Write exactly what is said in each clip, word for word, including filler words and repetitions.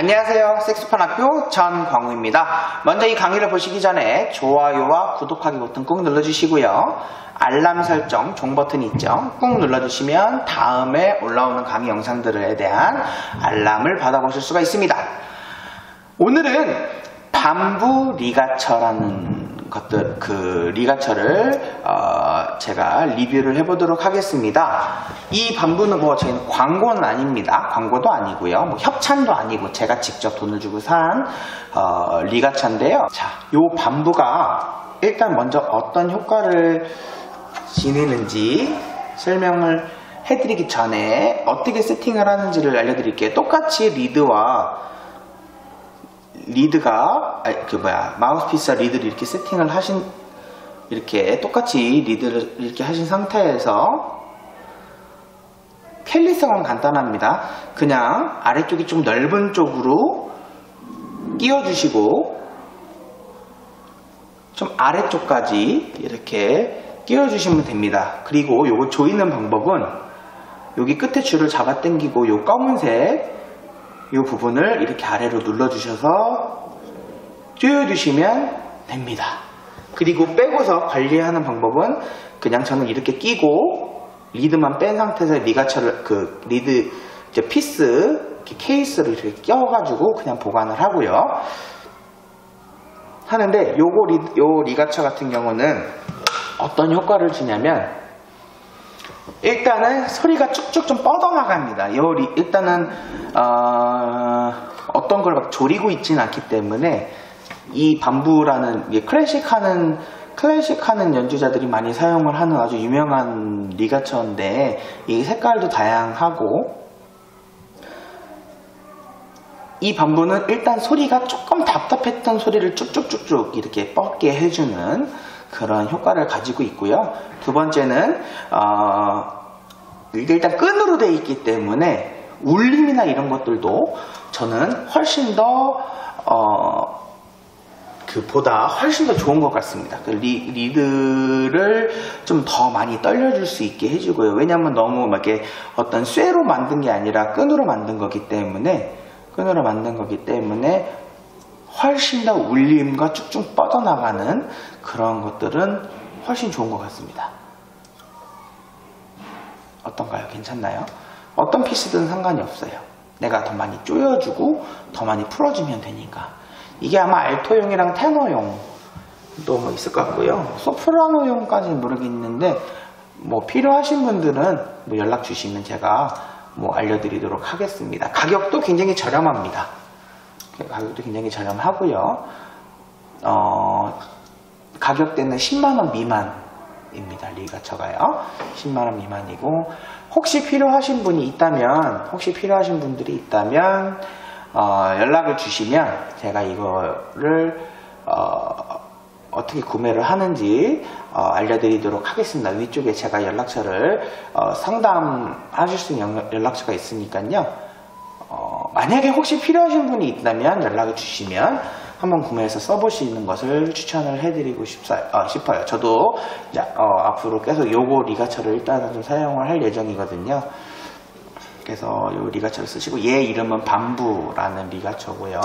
안녕하세요. 색소폰 학교 전광우입니다. 먼저 이 강의를 보시기 전에 좋아요와 구독하기 버튼 꾹 눌러주시고요. 알람 설정 종 버튼이 있죠. 꾹 눌러주시면 다음에 올라오는 강의 영상들에 대한 알람을 받아보실 수가 있습니다. 오늘은 밤부 리가처라는 것들, 그 리가처를 어, 제가 리뷰를 해보도록 하겠습니다. 이 밤부는 뭐 저희는 광고는 아닙니다. 광고도 아니고요. 뭐 협찬도 아니고 제가 직접 돈을 주고 산 어, 리가처인데요. 자, 요 밤부가 일단 먼저 어떤 효과를 지니는지 설명을 해드리기 전에 어떻게 세팅을 하는지를 알려드릴게요. 똑같이 리드와 리드가 아니, 그 뭐야 마우스피스와 리드를 이렇게 세팅을 하신 이렇게 똑같이 리드를 이렇게 하신 상태에서 캘리성은 간단합니다. 그냥 아래쪽이 좀 넓은 쪽으로 끼워주시고 좀 아래쪽까지 이렇게 끼워주시면 됩니다. 그리고 요거 조이는 방법은 여기 끝에 줄을 잡아 당기고 요 검은색 이 부분을 이렇게 아래로 눌러주셔서 조여주시면 됩니다. 그리고 빼고서 관리하는 방법은 그냥 저는 이렇게 끼고 리드만 뺀 상태에서 리가처를 그 리드 이제 피스 이렇게 케이스를 이렇게 껴가지고 그냥 보관을 하고요. 하는데 요거 리, 요 리가처 같은 경우는 어떤 효과를 주냐면 일단은 소리가 쭉쭉 좀 뻗어나갑니다. 요 리, 일단은 어, 어떤 걸 막 조리고 있지는 않기 때문에 이 밤부라는 클래식 하는 클래식 하는 연주자들이 많이 사용을 하는 아주 유명한 리가처인데 이 색깔도 다양하고 이 밤부는 일단 소리가 조금 답답했던 소리를 쭉쭉쭉쭉 이렇게 뻗게 해주는 그런 효과를 가지고 있고요. 두 번째는 어, 이게 일단 끈으로 되어 있기 때문에 울림이나 이런 것들도 저는 훨씬 더 어, 그 보다 훨씬 더 좋은 것 같습니다. 그 리, 리드를 좀 더 많이 떨려줄 수 있게 해주고요. 왜냐하면 너무 막 이렇게 어떤 쇠로 만든 게 아니라 끈으로 만든 거기 때문에 끈으로 만든 거기 때문에 훨씬 더 울림과 쭉쭉 뻗어나가는 그런 것들은 훨씬 좋은 것 같습니다. 어떤가요? 괜찮나요? 어떤 피스든 상관이 없어요. 내가 더 많이 조여주고 더 많이 풀어주면 되니까. 이게 아마 알토용이랑 테너용 또 뭐 있을 것 같고요. 소프라노용까지는 모르겠는데 뭐 필요하신 분들은 뭐 연락 주시면 제가 뭐 알려드리도록 하겠습니다. 가격도 굉장히 저렴합니다. 가격도 굉장히 저렴하고요. 어, 가격대는 십만 원 미만입니다. 리가처가요. 십만 원 미만이고 혹시 필요하신 분이 있다면 혹시 필요하신 분들이 있다면 어, 연락을 주시면 제가 이거를 어, 어떻게 구매를 하는지 어, 알려드리도록 하겠습니다. 위쪽에 제가 연락처를 어, 상담하실 수 있는 연락처가 있으니까요. 어, 만약에 혹시 필요하신 분이 있다면 연락을 주시면 한번 구매해서 써보시는 것을 추천을 해드리고 싶어요. 어, 싶어요. 저도 이제, 어, 앞으로 계속 요거 리가처를 일단은 좀 사용을 할 예정이거든요. 그래서 요 리가처를 쓰시고 얘 이름은 밤부라는 리가처고요.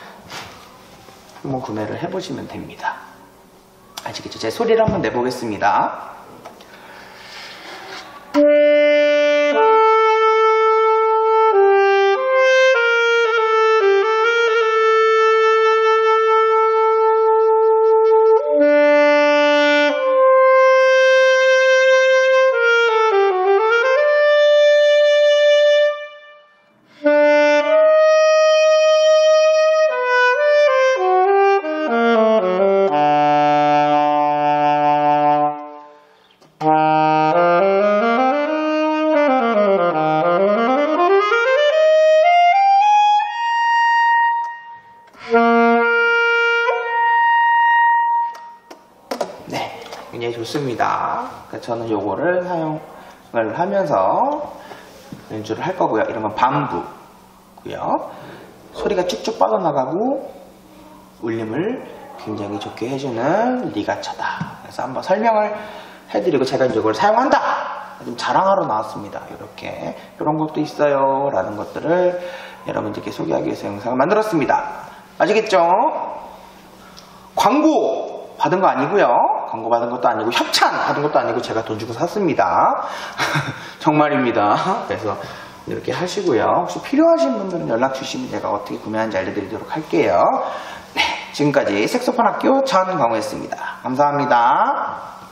한번 구매를 해보시면 됩니다. 아시겠죠? 제 소리를 한번 내보겠습니다. 네, 굉장히 좋습니다. 저는 요거를 사용을 하면서 연주를 할 거고요. 이런 건 밤부고요. 소리가 쭉쭉 뻗어나가고 울림을 굉장히 좋게 해주는 리가처다. 그래서 한번 설명을 해드리고 제가 이제 이걸 사용한다! 좀 자랑하러 나왔습니다. 이렇게 이런 것도 있어요 라는 것들을 여러분들께 소개하기 위해서 영상을 만들었습니다. 아시겠죠? 광고 받은 거 아니고요. 광고 받은 것도 아니고 협찬 받은 것도 아니고 제가 돈 주고 샀습니다. 정말입니다. 그래서 이렇게 하시고요. 혹시 필요하신 분들은 연락 주시면 제가 어떻게 구매하는지 알려드리도록 할게요. 네, 지금까지 색소폰 학교 전광호였습니다. 감사합니다.